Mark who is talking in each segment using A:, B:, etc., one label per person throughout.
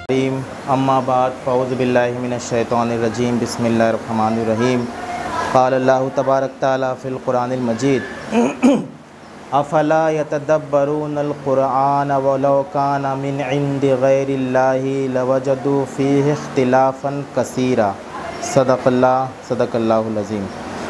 A: अम्मा बाद फ़ऊज़ु बिल्लाहि मिनश्शैतानिर्रजीम बिस्मिल्लाहिर्रहमानिर्रहीम क़ाल अल्लाहु तबारक तआला फ़िल क़ुरानिल मजीद अफ़ला यतदब्बरूनल क़ुरआन वलौ काना मिन इंदि गैरिल्लाहि लवजदू फ़ीहि इख्तिलाफ़न कसीरा। सदक़ल्लाहुल अज़ीम।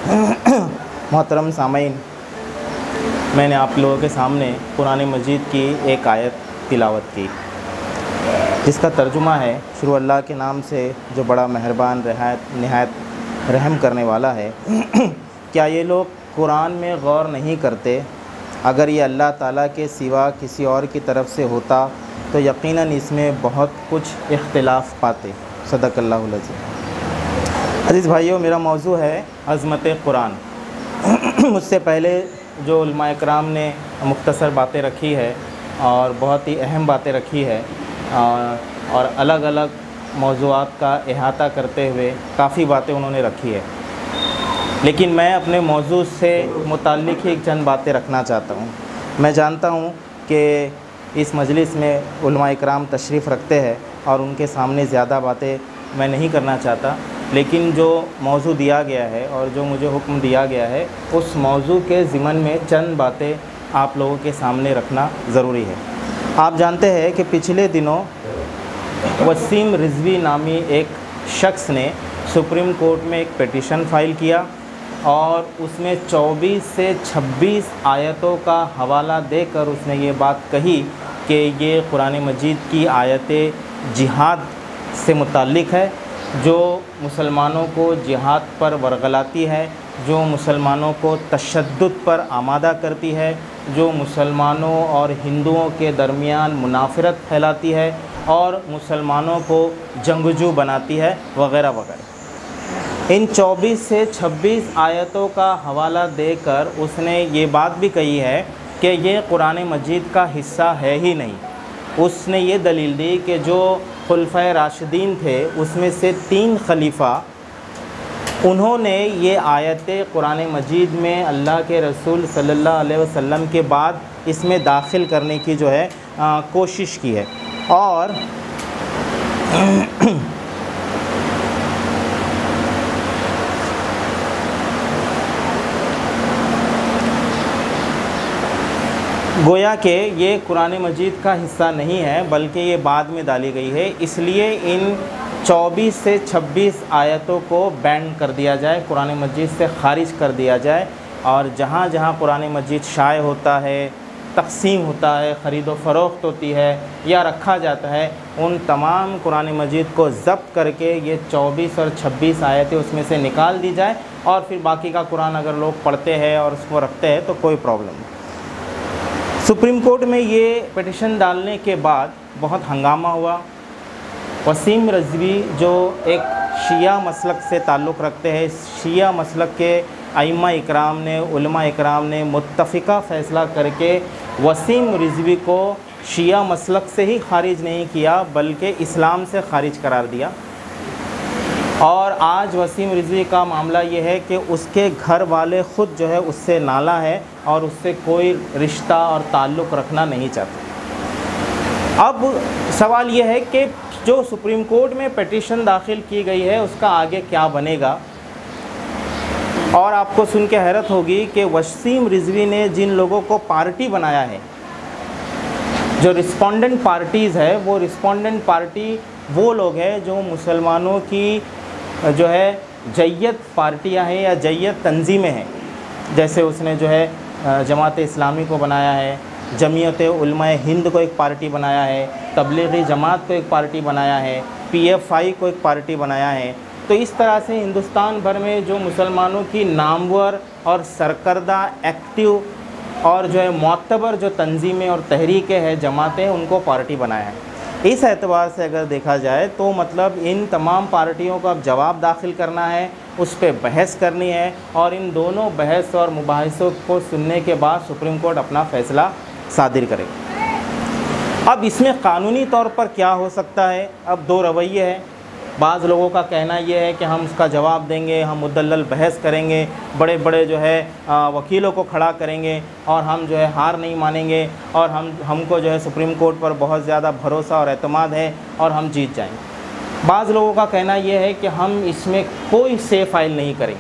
A: मोहतरम सामईन, मैंने आप लोगों के सामने कुरान मजीद की एक आयत तिलावत की जिसका तर्जुमा है, शुरू अल्लाह के नाम से जो बड़ा मेहरबान निहायत रहम करने वाला है। क्या ये लोग कुरान में गौर नहीं करते? अगर ये अल्लाह ताला के सिवा किसी और की तरफ से होता तो यकीनन इसमें बहुत कुछ इख्तिलाफ़ पाते। सदक़ल्लाहुल अज़ीम। अज़ीज़ भाइयों, मेरा मौजू है अज़मत कुरान। मुझसे पहले जो उलमा इकराम ने मुख्तसर बातें रखी है और बहुत ही अहम बातें रखी है और अलग अलग मौज़ूआत का अहाता करते हुए काफ़ी बातें उन्होंने रखी है, लेकिन मैं अपने मौजू से मुताल्लिक़ ही चंद बातें रखना चाहता हूँ। मैं जानता हूँ कि इस मजलिस में उलमा इकराम तशरीफ़ रखते हैं और उनके सामने ज़्यादा बातें मैं नहीं करना चाहता, लेकिन जो मौजू दिया गया है और जो मुझे हुक्म दिया गया है उस मौजू के ज़िमन में चंद बातें आप लोगों के सामने रखना ज़रूरी है। आप जानते हैं कि पिछले दिनों वसीम रिज़वी नामी एक शख्स ने सुप्रीम कोर्ट में एक पिटीशन फ़ाइल किया और उसमें 24 से 26 आयतों का हवाला देकर उसने ये बात कही कि ये कुरान मजीद की आयतें जिहाद से मुताल्लिक़ है, जो मुसलमानों को जिहाद पर वरगलाती है, जो मुसलमानों को तशद्दुद पर आमादा करती है, जो मुसलमानों और हिंदुओं के दरमियान मुनाफरत फैलाती है और मुसलमानों को जंगजू बनाती है वगैरह वगैरह। इन 24 से 26 आयतों का हवाला देकर उसने ये बात भी कही है कि ये कुरान मजीद का हिस्सा है ही नहीं। उसने ये दलील दी कि जो खुलफ़ाए राशिदीन थे उसमें से 3 खलीफ़ा, उन्होंने ये आयतें कुरान मजीद में अल्लाह के रसूल सल्लल्लाहु अलैहि वसल्लम के बाद इसमें दाखिल करने की जो है कोशिश की है। और गोया कि ये कुरान मजीद का हिस्सा नहीं है बल्कि ये बाद में डाली गई है, इसलिए इन 24 से 26 आयतों को बैन कर दिया जाए, कुरान मजीद से ख़ारिज कर दिया जाए। और जहाँ जहाँ कुरान मजीद शाये होता है, तक़सीम होता है, ख़रीदो फ़रोख्त होती है या रखा जाता है, उन तमाम कुरान मजीद को ज़ब्त करके ये 24 और 26 आयतें उसमें से निकाल दी जाए और फिर बाकी का कुरान अगर लोग पढ़ते हैं और उसको रखते हैं तो कोई प्रॉब्लम नहीं। सुप्रीम कोर्ट में ये पिटीशन डालने के बाद बहुत हंगामा हुआ। वसीम रिज़वी जो एक शिया मसलक से ताल्लुक़ रखते हैं, शिया मसलक के अइम्मा इकराम ने, उलमा इकराम ने मुत्तफ़िक़ा फ़ैसला करके वसीम रिज़वी को शिया मसलक से ही ख़ारिज नहीं किया बल्कि इस्लाम से ख़ारिज करार दिया। और आज वसीम रिज़वी का मामला ये है कि उसके घर वाले ख़ुद जो है उससे नाला है और उससे कोई रिश्ता और ताल्लुक़ रखना नहीं चाहते। अब सवाल ये है कि जो सुप्रीम कोर्ट में पिटीशन दाखिल की गई है उसका आगे क्या बनेगा। और आपको सुन के हैरत होगी कि वसीम रिज़वी ने जिन लोगों को पार्टी बनाया है, जो रिस्पोंडेंट पार्टीज़ है, वो रिस्पोंडेंट पार्टी वो लोग हैं जो मुसलमानों की जो है जैयत पार्टियां हैं या जैयत तंजीमें हैं। जैसे उसने जो है जमात इस्लामी को बनाया है, जमीयत उलमाए हिंद को एक पार्टी बनाया है, तबलीगी जमात को एक पार्टी बनाया है, PFI को एक पार्टी बनाया है। तो इस तरह से हिंदुस्तान भर में जो मुसलमानों की नामवर और सरकर्दा, एक्टिव और जो है मोतबर जो तंजीमें और तहरीकें हैं, जमातें, उनको पार्टी बनाया है। इस एतबार से अगर देखा जाए तो मतलब इन तमाम पार्टियों को अब जवाब दाखिल करना है, उस पर बहस करनी है और इन दोनों बहस और मुबाहिसों को सुनने के बाद सुप्रीम कोर्ट अपना फ़ैसला सादिर करेगा। अब इसमें कानूनी तौर पर क्या हो सकता है? अब 2 रवैये हैं। बाज़ लोगों का कहना ये है कि हम उसका जवाब देंगे, हम मुदल्लल बहस करेंगे, बड़े बड़े जो है वकीलों को खड़ा करेंगे और हम जो है हार नहीं मानेंगे और हमको जो है सुप्रीम कोर्ट पर बहुत ज़्यादा भरोसा और एतमाद है और हम जीत जाएंगे। बाज़ लोगों का कहना ये है कि हम इसमें कोई से फाइल नहीं करेंगे,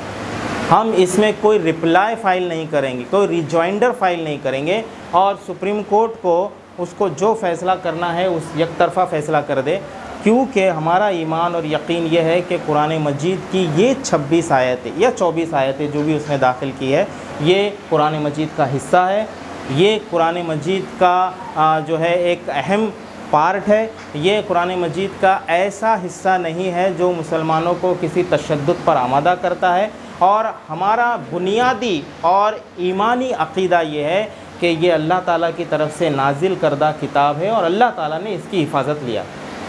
A: हम इसमें कोई रिप्लाई फ़ाइल नहीं करेंगे, कोई रिजॉइंडर फ़ाइल नहीं करेंगे और सुप्रीम कोर्ट को उसको जो फ़ैसला करना है उस एक तरफ़ा फ़ैसला कर दे, क्योंकि हमारा ईमान और यकीन ये है कि कुरान मजीद की ये 26 आयतें या 24 आयतें जो भी उसने दाखिल की है, ये कुरान मजीद का हिस्सा है, ये कुरान मजीद का जो है एक अहम पार्ट है। ये कुरान मजीद का ऐसा हिस्सा नहीं है जो मुसलमानों को किसी तशद्दुद पर आमादा करता है। और हमारा बुनियादी और ईमानी अक़ीदा ये है कि ये अल्लाह ताला की तरफ से नाजिल करदा किताब है और अल्लाह ताला ने इसकी हिफाजत लिया।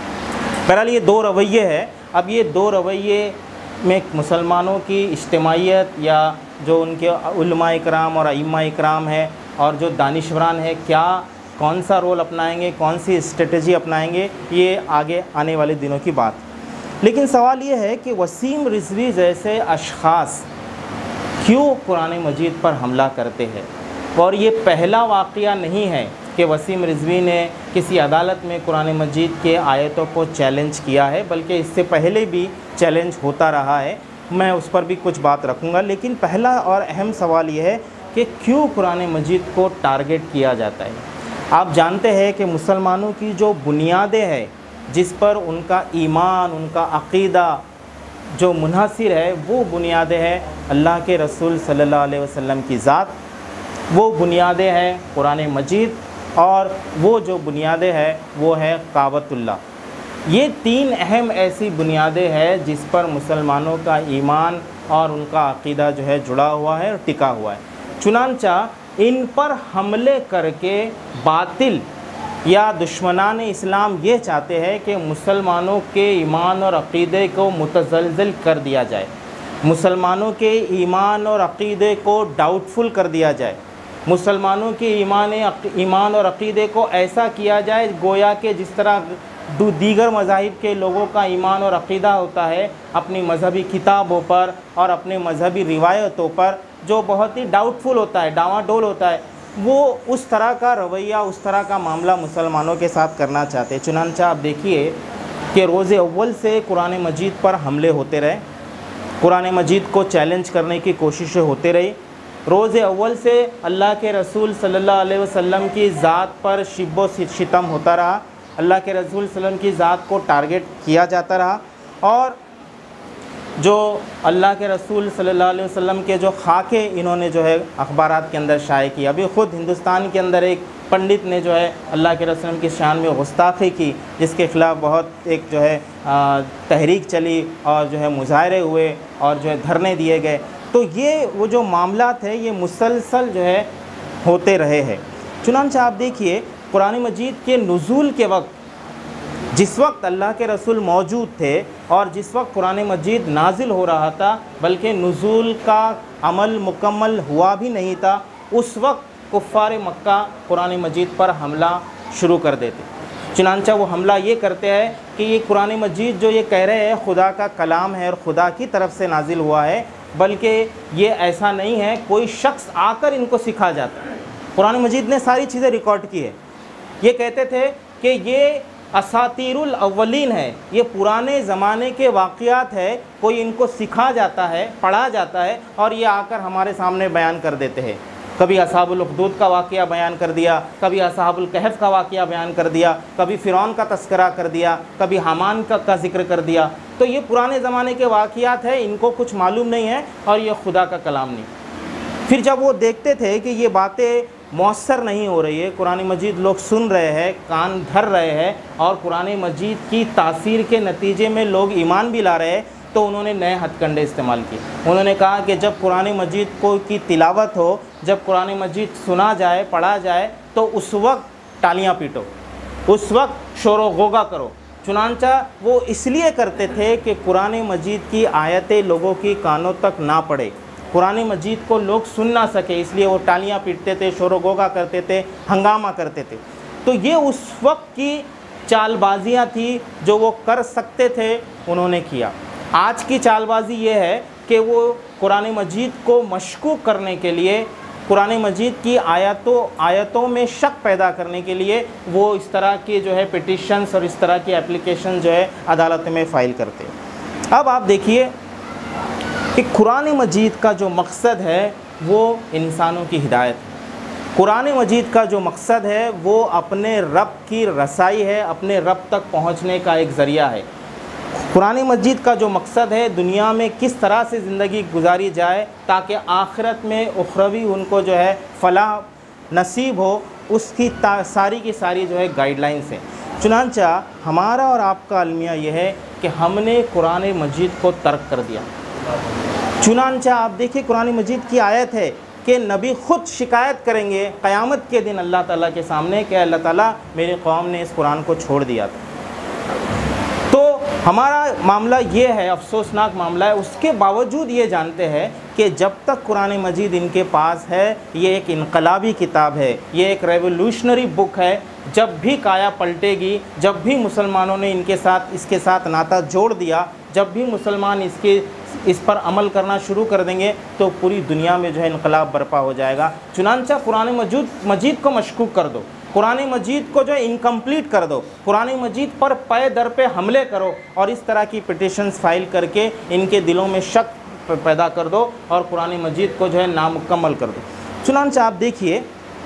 A: बहरहाल ये दो रवैये है। अब ये दो रवैये में मुसलमानों की इज्तिमाइयत या जो उनके उलमा इकराम और अइम्मा इकराम है और जो दानिशवरान है, क्या कौन सा रोल अपनाएंगे, कौन सी स्ट्रेटजी अपनाएंगे, ये आगे आने वाले दिनों की बात। लेकिन सवाल ये है कि वसीम रिजवी जैसे अशख़ास क्यों कुरान मजीद पर हमला करते हैं। और ये पहला वाक़या नहीं है कि वसीम रिजवी ने किसी अदालत में कुरान मजीद के आयतों को चैलेंज किया है, बल्कि इससे पहले भी चैलेंज होता रहा है। मैं उस पर भी कुछ बात रखूँगा। लेकिन पहला और अहम सवाल ये है कि क्यों कुरान मजीद को टारगेट किया जाता है। आप जानते हैं कि मुसलमानों की जो बुनियादें हैं, जिस पर उनका ईमान, उनका अक़ीदा जो मुनहसिर है, वो बुनियादें हैं अल्लाह के रसूल सल्लल्लाहु अलैहि वसल्लम की ज़ात, वो बुनियादें हैं कुरान मजीद, और वो जो बुनियादें हैं वो है काबतुल्लाह। ये तीन अहम ऐसी बुनियादें हैं जिस पर मुसलमानों का ईमान और उनका अक़ीदा जो है जुड़ा हुआ है और टिका हुआ है। चुनांचा इन पर हमले करके बातिल या दुश्मनान इस्लाम ये चाहते हैं कि मुसलमानों के ईमान और अक़ीदे को मुतज़लज़ल कर दिया जाए, मुसलमानों के ईमान और अक़ीदे को डाउटफुल कर दिया जाए, मुसलमानों के ईमान और अक़ीदे को ऐसा किया जाए गोया कि जिस तरह दीगर मज़ाहिब के लोगों का ईमान और अक़ीदा होता है अपनी मज़हबी किताबों पर और अपने मज़हबी रिवायतों पर, जो बहुत ही डाउटफुल होता है, डावाडोल होता है, वो उस तरह का रवैया, उस तरह का मामला मुसलमानों के साथ करना चाहते हैं। चुनांचा आप देखिए कि रोज़े अव्वल से कुरान मजीद पर हमले होते रहे, कुरान मजीद को चैलेंज करने की कोशिशें होते रही। रोज़े अव्वल से अल्लाह के रसूल सल्लल्लाहु अलैहि वसल्लम की ज़ात पर शिब्बो शितम होता रहा, अल्लाह के रसूल सल्लल्लाहु अलैहि वसल्लम की ज़ात को टारगेट किया जाता रहा। और जो अल्लाह के रसूल सल्लल्लाहु अलैहि वसल्लम के जो खाके इन्होंने जो है अखबारात के अंदर शाये किया। अभी ख़ुद हिंदुस्तान के अंदर एक पंडित ने जो है अल्लाह के रसूल की शान में गुस्ताखी की, जिसके ख़िलाफ़ बहुत एक जो है तहरीक चली और जो है मुजाहरे हुए और जो है धरने दिए गए। तो ये वो जो मामलात है ये मुसलसल जो है होते रहे हैं। चुनांचा आप देखिए कुरान मजीद के नुज़ूल के वक्त, जिस वक्त अल्लाह के रसूल मौजूद थे और जिस वक्त कुरान मजीद नाजिल हो रहा था, बल्कि नुज़ूल का अमल मुकम्मल हुआ भी नहीं था, उस वक्त कुफ़ार मक्का कुरान मजीद पर हमला शुरू कर देते। चुनांचा वो हमला ये करते हैं कि ये कुरान मजीद जो ये कह रहे हैं खुदा का कलाम है और खुदा की तरफ से नाजिल हुआ है, बल्कि ये ऐसा नहीं है, कोई शख्स आकर इनको सिखा जाता है। कुरान मजीद ने सारी चीज़ें रिकॉर्ड की है। ये कहते थे कि ये असातीरुल अव्वलीन है, ये पुराने ज़माने के वाक़यात है, कोई इनको सिखा जाता है, पढ़ा जाता है और ये आकर हमारे सामने बयान कर देते हैं। कभी असहाबुल उख़दूद का वाक़या बयान कर दिया, कभी असहाबुल कहफ़ का वाक़या बयान कर दिया, कभी फ़िरौन का तस्करा कर दिया, कभी हामान का ज़िक्र कर दिया। तो ये पुराने ज़माने के वाक़यात है, इनको कुछ मालूम नहीं है और ये खुदा का कलाम नहीं। फिर जब वो देखते थे कि ये बातें मौसर नहीं हो रही है, कुरान मजीद लोग सुन रहे हैं, कान धर रहे हैं और कुरान मजीद की तासीर के नतीजे में लोग ईमान भी ला रहे हैं, तो उन्होंने नए हथकंडे इस्तेमाल किए। उन्होंने कहा कि जब कुरान मजीद को की तिलावत हो, जब कुरान मजीद सुना जाए, पढ़ा जाए, तो उस वक्त तालियां पीटो, उस वक्त शोर गोगा करो। चुनांचा वो इसलिए करते थे कि कुरान मजीद की आयतें लोगों की कानों तक ना पड़े, कुरान मजीद को लोग सुन ना सके, इसलिए वो तालियां पीटते थे, शोर गोगा करते थे, हंगामा करते थे। तो ये उस वक्त की चालबाजियाँ थी जो वो कर सकते थे उन्होंने किया। आज की चालबाजी ये है कि वो कुरान मजीद को मशकूक करने के लिए, कुरान मजीद की आयतों में शक पैदा करने के लिए वो इस तरह के जो है पिटिशन्स और इस तरह की एप्लीकेशन जो है अदालत में फ़ाइल करते हैं। अब आप देखिए कि कुरान मजीद का जो मकसद है वो इंसानों की हिदायत है। कुरान मजीद का जो मकसद है वो अपने रब की रसाई है, अपने रब तक पहुंचने का एक ज़रिया है। कुरान मजीद का जो मकसद है दुनिया में किस तरह से ज़िंदगी गुजारी जाए ताकि आखिरत में उखरवी उनको जो है फलाह नसीब हो, उसकी सारी की सारी जो है गाइडलाइंस हैं। चुनांचा हमारा और आपका अलमिया यह है कि हमने कुरान मजीद को तर्क कर दिया। चुनांचा आप देखिए कुरान मजीद की आयत है कि नबी ख़ुद शिकायत करेंगे क़यामत के दिन अल्लाह ताला के सामने कि अल्लाह ताला मेरे कौम ने इस कुरान को छोड़ दिया था। तो हमारा मामला ये है, अफसोसनाक मामला है, उसके बावजूद ये जानते हैं कि जब तक कुरान मजीद इनके पास है ये एक इनकलाबी किताब है, ये एक रेवोल्यूशनरी बुक है। जब भी काया पलटेगी, जब भी मुसलमानों ने इसके साथ नाता जोड़ दिया, जब भी मुसलमान इस पर अमल करना शुरू कर देंगे तो पूरी दुनिया में जो है इनकलाब बर्पा हो जाएगा। चुनांचा कुरान मजीद को मशकूक कर दो, कुरान मजीद को जो है इनकम्प्लीट कर दो, कुरान मजीद पर पे दर पे हमले करो और इस तरह की पिटिशन्स फाइल करके इनके दिलों में शक पैदा कर दो और कुरान मजीद को जो है नामुकम्मल कर दो। चुनांचा आप देखिए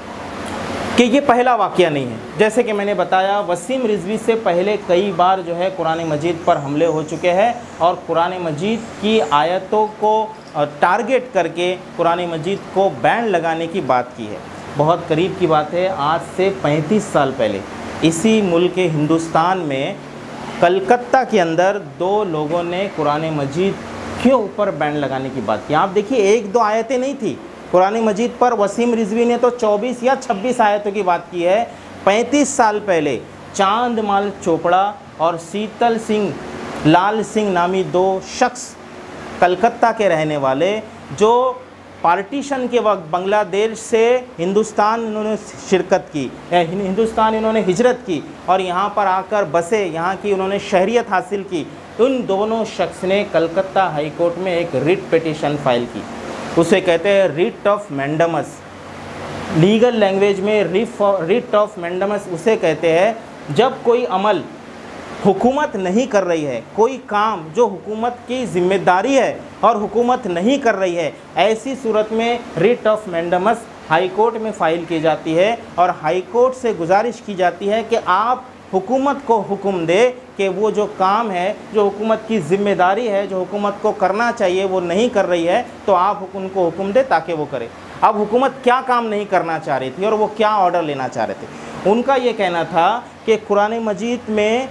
A: कि ये पहला वाक़या नहीं है। जैसे कि मैंने बताया वसीम रिजवी से पहले कई बार जो है कुरान मजीद पर हमले हो चुके हैं और कुरान मजीद की आयतों को टारगेट करके कुरान मजीद को बैन लगाने की बात की है। बहुत करीब की बात है, आज से 35 साल पहले इसी मुल्क हिंदुस्तान में कलकत्ता के अंदर 2 लोगों ने कुरान मजीद के ऊपर बैन लगाने की बात की। आप देखिए 1-2 आयतें नहीं थी कुरान मजीद पर, वसीम रिजवी ने तो 24 या 26 आयतों की बात की है। 35 साल पहले चांदमाल चोपड़ा और शीतल सिंह लाल सिंह नामी 2 शख्स कलकत्ता के रहने वाले जो पार्टीशन के वक्त बांग्लादेश से हिंदुस्तान इन्होंने शिरकत की, हिंदुस्तान इन्होंने हिजरत की और यहाँ पर आकर बसे, यहाँ की उन्होंने शहरियत हासिल की। उन दोनों शख्स ने कलकत्ता हाई कोर्ट में एक रिट पिटीशन फाइल की, उसे कहते हैं writ of mandamus. Legal language में रिट ऑफ मैंडमस उसे कहते हैं जब कोई अमल हुकूमत नहीं कर रही है, कोई काम जो हुकूमत की ज़िम्मेदारी है और हुकूमत नहीं कर रही है, ऐसी सूरत में writ of mandamus high court में फ़ाइल की जाती है और हाई कोर्ट से गुजारिश की जाती है कि आप हुकूमत को हुक्म दे कि वो जो काम है, जो हुकूमत की ज़िम्मेदारी है, जो हुकूमत को करना चाहिए वो नहीं कर रही है, तो आप उनको हुक्म दे ताकि वो करे। अब हुकूमत क्या काम नहीं करना चाह रही थी और वो क्या ऑर्डर लेना चाह रहे थे? उनका ये कहना था कि कुरान मजीद में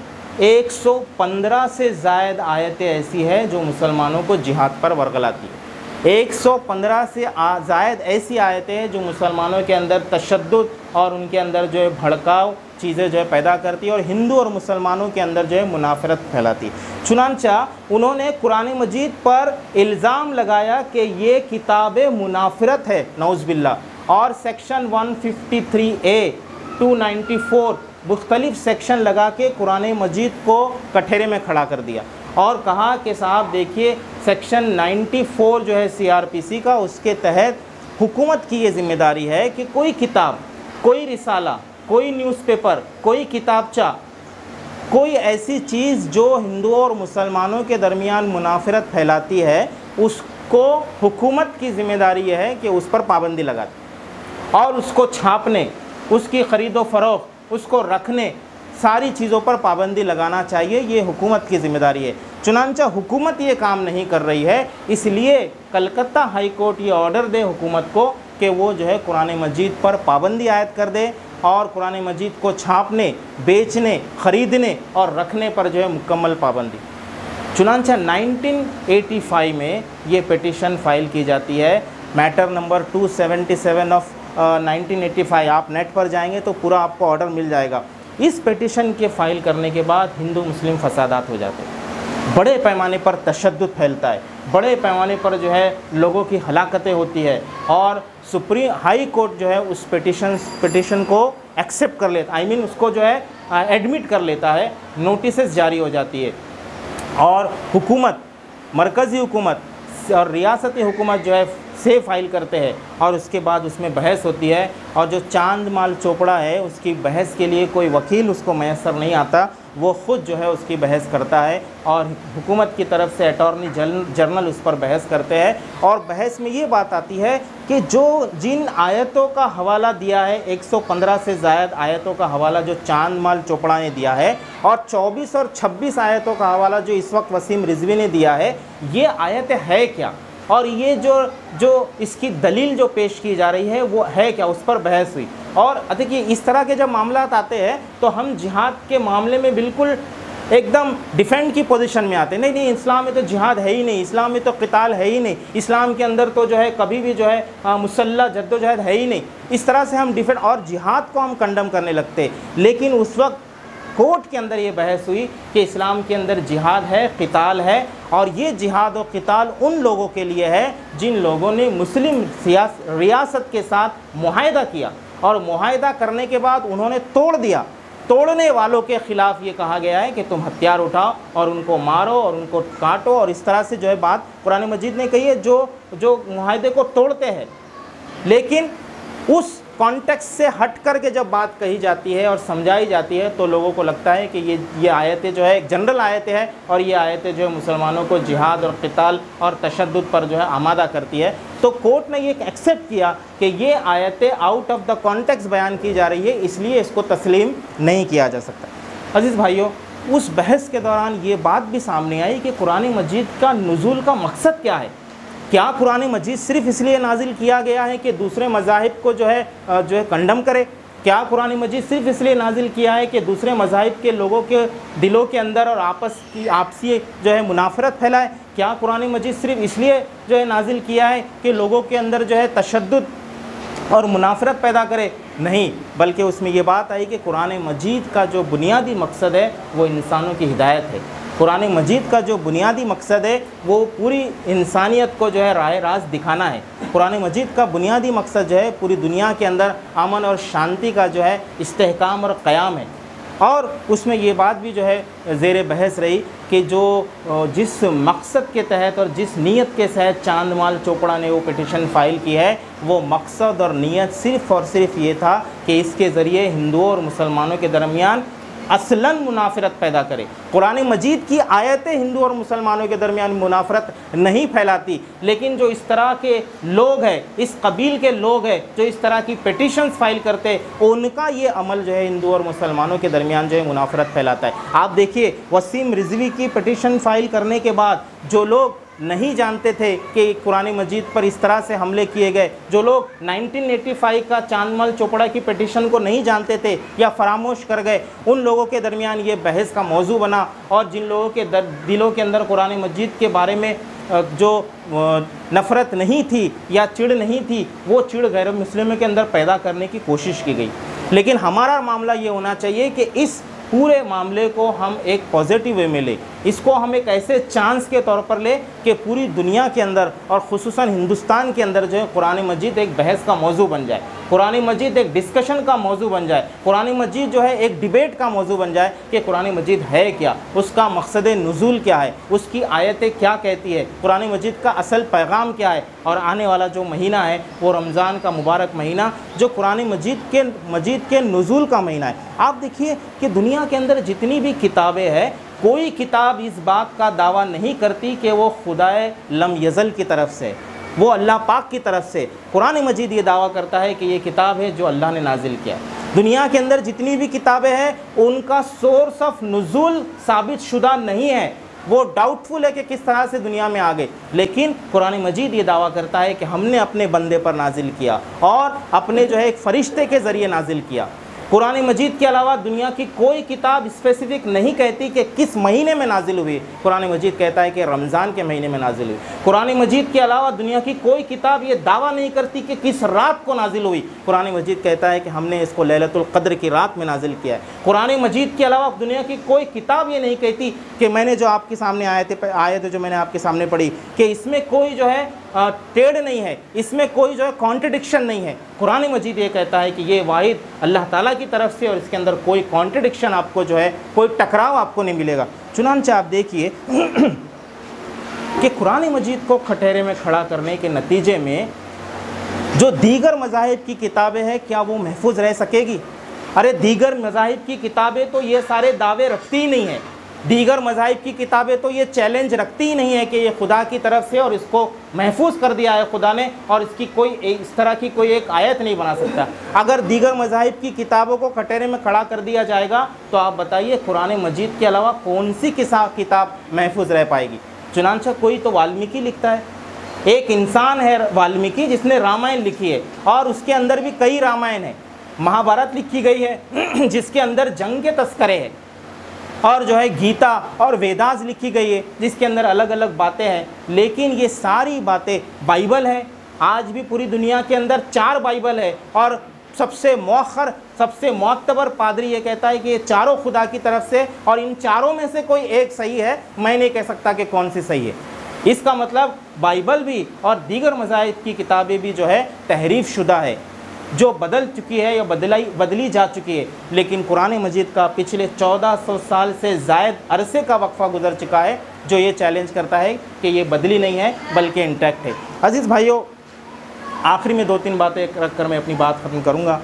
A: 115 से ज़ायद आयतें ऐसी हैं जो मुसलमानों को जिहाद पर वर्गलाती है। 115 से ज़ायद ऐसी आयतें हैं जो मुसलमानों के अंदर तशद्दुद और उनके अंदर जो है भड़काव चीज़ें जो है पैदा करती है और हिंदू और मुसलमानों के अंदर जो है मुनाफरत फैलाती है। चुनांचा उन्होंने कुरान मजीद पर इल्ज़ाम लगाया कि ये किताब मुनाफरत है, नौज़ बिल्लाह, और सेक्शन 153A 294 मुख्तलिफ सेक्शन लगा के कुरान मजीद को कठेरे में खड़ा कर दिया और कहा कि साहब देखिए सेक्शन 94 जो है CRPC का, उसके तहत हुकूमत की ये ज़िम्मेदारी है कि कोई किताब, कोई रिसाला, कोई न्यूज़पेपर, कोई किताबचा, कोई ऐसी चीज़ जो हिंदुओं और मुसलमानों के दरमियान मुनाफरत फैलाती है, उसको हुकूमत की ज़िम्मेदारी यह है कि उस पर पाबंदी लगाती और उसको छापने, उसकी ख़रीदो फ़रोख्त, उसको रखने, सारी चीज़ों पर पाबंदी लगाना चाहिए, ये हुकूमत की ज़िम्मेदारी है। चुनांचा हुकूमत ये काम नहीं कर रही है, इसलिए कलकत्ता हाई कोर्ट ये ऑर्डर दे हुकूमत को कि वो जो है कुरान मजीद पर पाबंदी आयद कर दे और कुरान मजीद को छापने, बेचने, ख़रीदने और रखने पर जो है मुकम्मल पाबंदी। चुनांचा 1985 में ये पिटीशन फ़ाइल की जाती है, मैटर नंबर 277 ऑफ 1985। आप नेट पर जाएंगे तो पूरा आपको ऑर्डर मिल जाएगा। इस पिटीशन के फ़ाइल करने के बाद हिंदू मुस्लिम फसादात हो जाते हैं, बड़े पैमाने पर तशद्दुद फैलता है, बड़े पैमाने पर जो है लोगों की हलाकतें होती है और सुप्रीम हाई कोर्ट जो है उस पिटिशन को एक्सेप्ट कर लेता, आई मीन उसको जो है एडमिट कर लेता है, नोटिसेस जारी हो जाती है और हुकूमत, मरकज़ी हुकूमत और रियासती हुकूमत जो है से फाइल करते हैं और उसके बाद उसमें बहस होती है और जो चांद माल चोपड़ा है उसकी बहस के लिए कोई वकील उसको मैसर नहीं आता, वो ख़ुद जो है उसकी बहस करता है और हुकूमत की तरफ से अटॉर्नी जनरल उस पर बहस करते हैं और बहस में ये बात आती है कि जिन आयतों का हवाला दिया है, 115 से ज़ायद आयतों का हवाला जो चांद माल चोपड़ा ने दिया है और 24 और 26 आयतों का हवाला जो इस वक्त वसीम रिजवी ने दिया है, ये आयतें है क्या और ये जो इसकी दलील जो पेश की जा रही है वो है क्या, उस पर बहस हुई। और देखिए इस तरह के जब मामलात आते हैं तो हम जिहाद के मामले में बिल्कुल एकदम डिफेंड की पोजीशन में आते हैं, नहीं इस्लाम में तो जिहाद है ही नहीं, इस्लाम में तो क़िताल है ही नहीं, इस्लाम के अंदर तो जो है कभी भी जो है मुसल्ला जद्दोजहद है ही नहीं। इस तरह से हम डिफेंड और जिहाद को हम कंडम करने लगते हैं। लेकिन उस वक्त कोर्ट के अंदर ये बहस हुई कि इस्लाम के अंदर जिहाद है, क़िताल है और ये जिहाद और क़िताल उन लोगों के लिए है जिन लोगों ने मुस्लिम रियासत के साथ मुआहदा किया और मुआहदा करने के बाद उन्होंने तोड़ दिया। तोड़ने वालों के ख़िलाफ़ ये कहा गया है कि तुम हथियार उठाओ और उनको मारो और उनको काटो और इस तरह से जो है बात कुरान मजीद ने कही है जो मुआहदे को तोड़ते हैं। लेकिन उस कॉन्टेक्स्ट से हट कर के जब बात कही जाती है और समझाई जाती है तो लोगों को लगता है कि ये आयतें जो है एक जनरल आयतें हैं और ये आयतें जो है मुसलमानों को जिहाद और क़िताल और तशद्दुद पर जो है आमादा करती है। तो कोर्ट ने ये एक्सेप्ट किया कि ये आयतें आउट ऑफ द कॉन्टेक्स्ट बयान की जा रही है, इसलिए इसको तस्लीम नहीं किया जा सकता। अज़ीज़ भाइयों, उस बहस के दौरान ये बात भी सामने आई कि कुरान मजीद का नुज़ूल का मकसद क्या है। क्या कुरान मजीद सिर्फ़ इसलिए नाजिल किया गया है कि दूसरे मज़ाहिब को जो है कंडम करे? क्या कुरान मजीद सिर्फ़ इसलिए नाजिल किया है कि दूसरे मज़ाहिब के लोगों के दिलों के अंदर और आपसी जो है मुनाफरत फैलाए? क्या कुरान मजीद सिर्फ़ इसलिए जो है नाजिल किया है कि लोगों के अंदर जो है तशद्दुद और मुनाफरत पैदा करे? नहीं, बल्कि उसमें ये बात आई कि कुरान मजीद का जो बुनियादी मकसद है वो इंसानों की हिदायत है। कुरान मजीद का जो बुनियादी मकसद है वो पूरी इंसानियत को जो है राह रास्त दिखाना है। कुरान मजीद का बुनियादी मकसद जो है पूरी दुनिया के अंदर अमन और शांति का जो है इस्तेहकाम और क़याम है। और उसमें ये बात भी जो है ज़ेर बहस रही कि जिस मकसद के तहत और जिस नीयत के तहत चांद माल चोपड़ा ने वो पिटिशन फ़ाइल की है, वो मकसद और नीयत सिर्फ़ और सिर्फ ये था कि इसके ज़रिए हिंदुओं और मुसलमानों के दरमियान असलन मुनाफरत पैदा करे। कुरान मजीद की आयतें हिंदू और मुसलमानों के दरमियान मुनाफरत नहीं फैलाती, लेकिन जो इस तरह के लोग हैं, इस कबील के लोग हैं जो इस तरह की पिटिशन्स फाइल करते, उनका ये अमल जो है हिंदू और मुसलमानों के दरमियान जो है मुनाफरत फैलाता है। आप देखिए, वसीम रिजवी की पिटिशन फाइल करने के बाद जो लोग नहीं जानते थे कि कुरान मजीद पर इस तरह से हमले किए गए, जो लोग 1985 का चांदमाल चोपड़ा की पिटिशन को नहीं जानते थे या फरामोश कर गए, उन लोगों के दरमियान ये बहस का मौजू बना। और जिन लोगों के दिलों के अंदर कुरान मजीद के बारे में जो नफ़रत नहीं थी या चिढ़ नहीं थी, वो चिढ़ गैर मुस्लिमों के अंदर पैदा करने की कोशिश की गई। लेकिन हमारा मामला ये होना चाहिए कि इस पूरे मामले को हम एक पॉजिटिव वे में ले, इसको हम एक ऐसे चांस के तौर पर ले कि पूरी दुनिया के अंदर और ख़ुसूसन हिंदुस्तान के अंदर जो है कुरान मजीद एक बहस का मौजू बन जाए, कुरान मजीद एक डिस्कशन का मौजू बन जाए, कुरान मजीद जो है एक डिबेट का मौजू बन जाए कि कुरान मजीद है क्या, उसका मकसद नुज़ूल क्या है, उसकी आयतें क्या कहती है, कुरान मजीद का असल पैगाम क्या है। और आने वाला जो महीना है वो रमज़ान का मुबारक महीना जो कुरान मजीद के नुज़ूल का महीना है। आप देखिए कि दुनिया के अंदर जितनी भी किताबें हैं, कोई किताब इस बात का दावा नहीं करती कि वो खुदाए लम यज़ल की तरफ से, वो अल्लाह पाक की तरफ से। कुरान मजीद ये दावा करता है कि ये किताब है जो अल्लाह ने नाजिल किया। दुनिया के अंदर जितनी भी किताबें हैं उनका सोर्स ऑफ नुज़ूल साबित शुदा नहीं है, वो डाउटफुल है कि किस तरह से दुनिया में आ गए। लेकिन कुरान मजीद ये दावा करता है कि हमने अपने बंदे पर नाजिल किया और अपने जो है एक फ़रिश्ते के ज़रिए नाजिल किया। कुरान मजीद के अलावा दुनिया की कोई किताब स्पेसिफिक नहीं कहती कि किस महीने में नाजिल हुई। कुरान मजीद कहता है कि रमज़ान के महीने में नाजिल हुई। कुरान मजीद के अलावा दुनिया की कोई किताब ये दावा नहीं करती कि किस रात को नाजिल हुई। कुरान मजीद कहता है कि हमने इसको लैलतुल क़द्र की रात में नाजिल किया है। कुरान मजीद के अलावा दुनिया की कोई किताब ये नहीं कहती कि मैंने जो आपके सामने आयत जो मैंने आपके सामने पढ़ी कि इसमें कोई जो है टेढ़ नहीं है, इसमें कोई जो है कॉन्ट्रडिक्शन नहीं है। कुरान मजीद ये कहता है कि ये वाहिद अल्लाह ताला की तरफ से और इसके अंदर कोई कॉन्ट्रडिक्शन आपको जो है, कोई टकराव आपको नहीं मिलेगा। चुनांचे आप देखिए कि कुरान मजीद को खटेरे में खड़ा करने के नतीजे में जो दीगर मज़ाहिब की किताबें हैं, क्या वो महफूज रह सकेगी? अरे दीगर मज़ाहिब की किताबें तो ये सारे दावे रखती ही नहीं है। दीगर मज़ाहिब की किताबें तो ये चैलेंज रखती ही नहीं है कि ये खुदा की तरफ से और इसको महफूज कर दिया है खुदा ने और इसकी कोई इस तरह की कोई एक आयत नहीं बना सकता। अगर दीगर मज़ाहिब की किताबों को कटोरे में खड़ा कर दिया जाएगा तो आप बताइए कुरान मजीद के अलावा कौन सी किताब महफूज रह पाएगी? चुनांचे कोई तो वाल्मीकि लिखता है, एक इंसान है वाल्मीकि जिसने रामायण लिखी है और उसके अंदर भी कई रामायण है। महाभारत लिखी गई है जिसके अंदर जंग के तस्करे हैं, और जो है गीता और वेदास लिखी गई है जिसके अंदर अलग अलग बातें हैं। लेकिन ये सारी बातें बाइबल है। आज भी पूरी दुनिया के अंदर 4 बाइबल है और सबसे मौखर, सबसे मोतबर पादरी ये कहता है कि ये चारों खुदा की तरफ से और इन चारों में से कोई एक सही है। मैं नहीं कह सकता कि कौन सी सही है। इसका मतलब बाइबल भी और दीगर मज़ाहिब की किताबें भी जो है तहरीफ शुदा है, जो बदल चुकी है या बदली जा चुकी है। लेकिन कुरान मजीद का पिछले 1400 साल से ज़ायद अरसे का वक्फ़ा गुजर चुका है जो ये चैलेंज करता है कि ये बदली नहीं है बल्कि इंटैक्ट है। अज़ीज़ भाइयों, आखिरी में 2-3 बातें रख कर मैं अपनी बात ख़त्म करूँगा।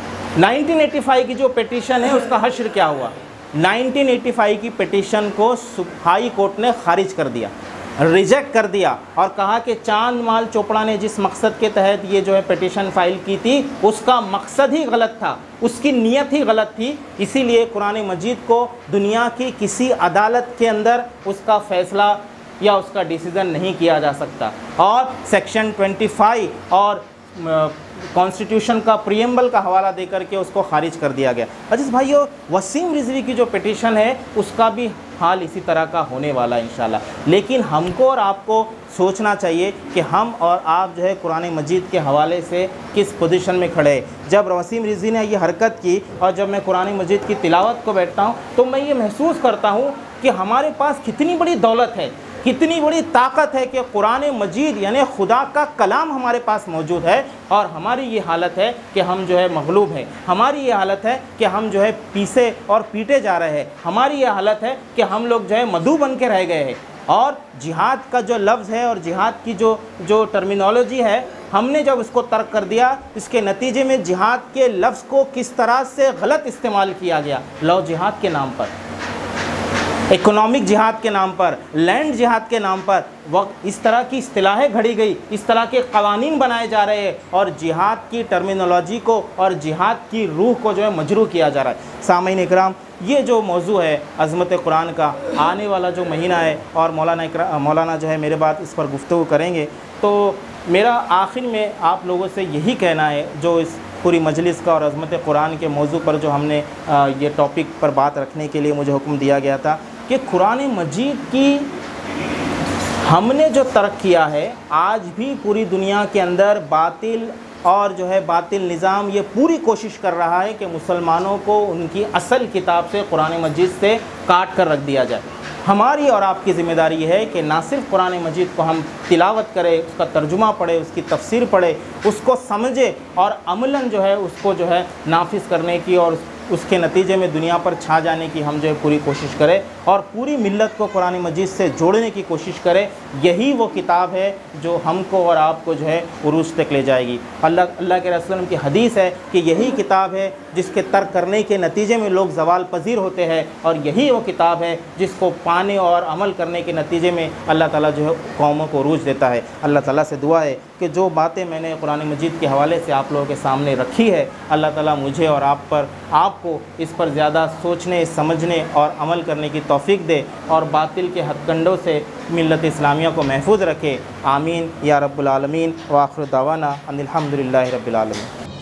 A: 1985 की जो पिटीशन है उसका हश्र क्या हुआ? 1985 की पिटीशन को हाई कोर्ट ने खारिज कर दिया, रिजेक्ट कर दिया और कहा कि चांदमाल चोपड़ा ने जिस मकसद के तहत ये जो है पिटीशन फाइल की थी उसका मकसद ही गलत था, उसकी नीयत ही गलत थी। इसीलिए कुरान मजीद को दुनिया की किसी अदालत के अंदर उसका फ़ैसला या उसका डिसीज़न नहीं किया जा सकता। और सेक्शन 25 और कॉन्स्टिट्यूशन का प्रीएम्बल का हवाला देकर के उसको खारिज कर दिया गया। अजीज़ भाइयों, वसीम रिजवी की जो पिटीशन है उसका भी हाल इसी तरह का होने वाला है इंशाल्लाह। लेकिन हमको और आपको सोचना चाहिए कि हम और आप जो है कुरान मजीद के हवाले से किस पोजीशन में खड़े हैं। जब वसीम रिजवी ने ये हरकत की और जब मैं कुरान मजीद की तिलावत को बैठता हूँ तो मैं ये महसूस करता हूँ कि हमारे पास कितनी बड़ी दौलत है, कितनी बड़ी ताकत है कि कुरान मजीद यानी खुदा का कलाम हमारे पास मौजूद है। और हमारी ये हालत है कि हम जो है मगलूब हैं, हमारी ये हालत है कि हम जो है पीसे और पीटे जा रहे हैं, हमारी ये हालत है कि हम लोग जो है मधु बन के रह गए हैं। और जिहाद का जो लफ्ज़ है और जिहाद की जो टर्मिनोलॉजी है, हमने जब इसको तर्क कर दिया, इसके नतीजे में जिहाद के लफ्ज़ को किस तरह से गलत इस्तेमाल किया गया। लव जिहाद के नाम पर, इकोनॉमिक जिहाद के नाम पर, लैंड जिहाद के नाम पर वक्त इस तरह की इस्तिलाहें घड़ी गई, इस तरह के कवानीन बनाए जा रहे हैं और जिहाद की टर्मिनोलॉजी को और जिहाद की रूह को जो है मजरू किया जा रहा है। सामईन इकराम, ये जो मौजू है अज़मत कुरान का, आने वाला जो महीना है और मौलाना जो है मेरे बाद इस पर गुफ्तगू करेंगे। तो मेरा आखिर में आप लोगों से यही कहना है, जो इस पूरी मजलिस का और अज़मत कुरान के मौजू पर जो हमने ये टॉपिक पर बात रखने के लिए मुझे हुक्म दिया गया था कि कुरान मजीद की हमने जो तर्क किया है, आज भी पूरी दुनिया के अंदर बातिल और जो है बातिल निज़ाम ये पूरी कोशिश कर रहा है कि मुसलमानों को उनकी असल किताब से कुरान मजीद से काट कर रख दिया जाए। हमारी और आपकी ज़िम्मेदारी ये है कि ना सिर्फ कुरान मजीद को हम तिलावत करें, उसका तर्जुमा पढ़े, उसकी तफसीर पढ़े, उसको समझे और अमलन जो है उसको जो है नाफिज करने की और उसके नतीजे में दुनिया पर छा जाने की हम जो है पूरी कोशिश करें और पूरी मिल्लत को कुरान मजीद से जोड़ने की कोशिश करें। यही वो किताब है जो हमको और आपको जो है उरूज तक ले जाएगी। अल्लाह के रसूल की हदीस है कि यही किताब है जिसके तर्क करने के नतीजे में लोग ज़वाल पजीर होते हैं और यही वो किताब है जिसको पाने और अमल करने के नतीजे में अल्लाह ताला जो है कौमों को उरूज देता है। अल्लाह ताला से दुआ है कि जो बातें मैंने कुरान मजीद के हवाले से आप लोगों के सामने रखी है, अल्लाह ताला मुझे और आपको इस पर ज़्यादा सोचने, समझने और अमल करने की तौफीक दे और बातिल के हथकंडों से मिल्लत इस्लामिया को महफूज रखे। आमीन या रब्बुल आलमीन। व आखिर दावाना अनिल हम्दुलिल्लाहि रब्बिल आलमीन।